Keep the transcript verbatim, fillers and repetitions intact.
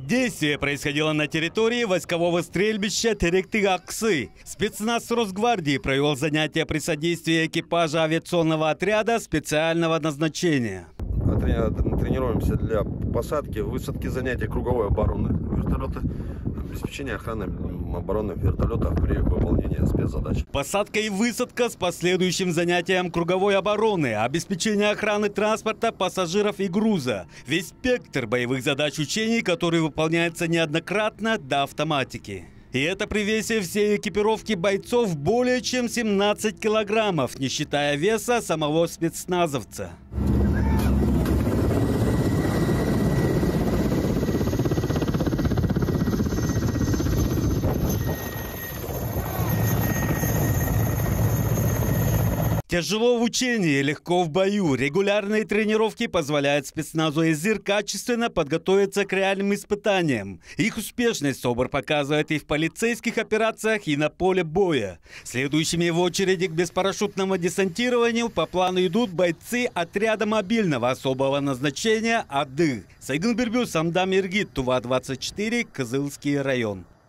Действие происходило на территории войскового стрельбища Теректы-Аксы. Спецназ Росгвардии провел занятия при содействии экипажа авиационного отряда специального назначения. Тренируемся для посадки, высадки, занятий круговой обороны вертолета, обеспечения охраны обороны вертолетов при выполнении спецзадач. Посадка и высадка с последующим занятием круговой обороны, обеспечение охраны транспорта, пассажиров и груза. Весь спектр боевых задач учений, который выполняется неоднократно до автоматики. И это при весе всей экипировки бойцов более чем семнадцать килограммов, не считая веса самого спецназовца. Тяжело в учении, легко в бою. Регулярные тренировки позволяют спецназу «Эзир» качественно подготовиться к реальным испытаниям. Их успешность СОБР показывает и в полицейских операциях, и на поле боя. Следующими в очереди к беспарашютному десантированию по плану идут бойцы отряда мобильного особого назначения «Ады». Сайгын Бирбю, Самдам Иргит, Тува двадцать четыре, Кызылский район.